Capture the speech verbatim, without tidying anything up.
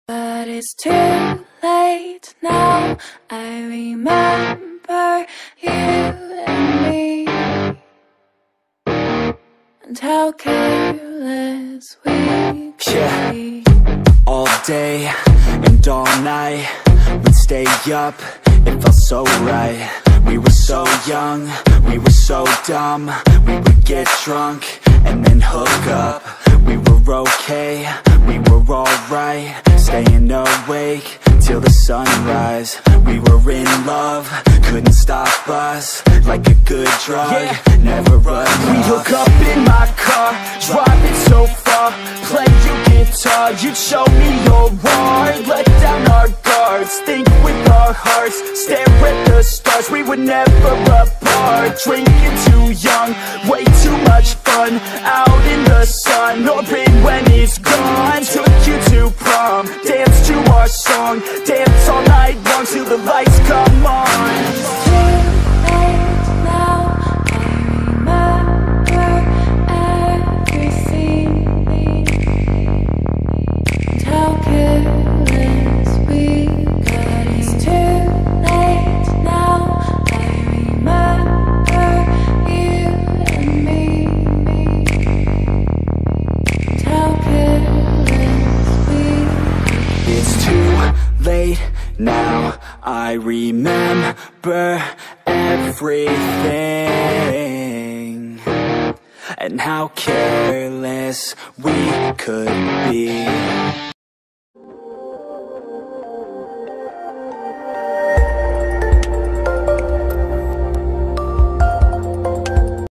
But it's too late now. I remember you and me, and how careless we could Yeah. be. All day and all night, we'd stay up, it felt so right. We were so young, we were so dumb. We would get drunk and then hook up. We were okay, we were alright, staying awake till the sunrise. We were in love, couldn't stop us. Like a good drug, yeah. Never enough. We hook up in my car, driving so far, play your guitar, you'd show me your heart. Let down our guards, think with our hearts, stare at the stars. We were never apart, drinking too young, way too much fun. Out in the sun, orbit when it's gone. Took you to prom, dance to our song, dance all night long till the lights come on. Late now, I remember everything, and how careless we could be.